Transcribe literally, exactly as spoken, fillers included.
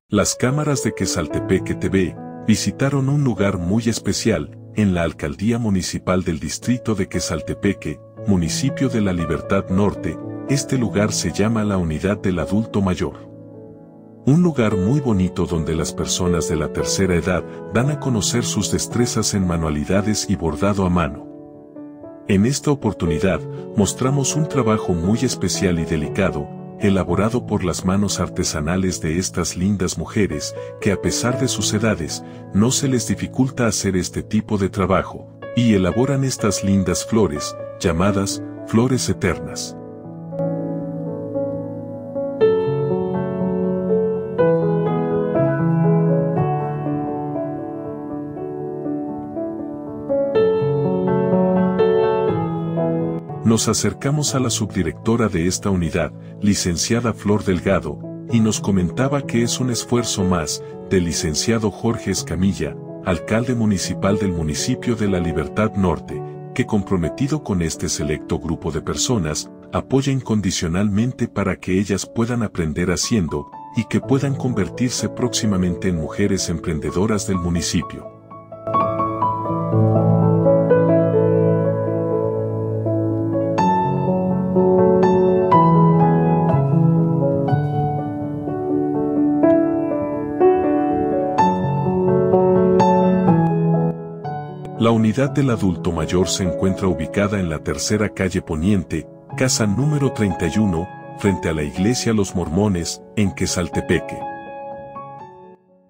Las cámaras de Quesaltepeque T V visitaron un lugar muy especial en la Alcaldía Municipal del Distrito de Quesaltepeque, municipio de La Libertad Norte. Este lugar se llama la Unidad del Adulto Mayor. Un lugar muy bonito donde las personas de la tercera edad dan a conocer sus destrezas en manualidades y bordado a mano. En esta oportunidad, mostramos un trabajo muy especial y delicado, elaborado por las manos artesanales de estas lindas mujeres, que a pesar de sus edades, no se les dificulta hacer este tipo de trabajo, y elaboran estas lindas flores, llamadas flores eternas. Nos acercamos a la subdirectora de esta unidad, licenciada Flor Delgado, y nos comentaba que es un esfuerzo más del licenciado Jorge Escamilla, alcalde municipal del municipio de La Libertad Norte, que comprometido con este selecto grupo de personas, apoya incondicionalmente para que ellas puedan aprender haciendo, y que puedan convertirse próximamente en mujeres emprendedoras del municipio. La unidad del adulto mayor se encuentra ubicada en la tercera calle Poniente, casa número treinta y uno, frente a la iglesia Los Mormones, en Quesaltepeque.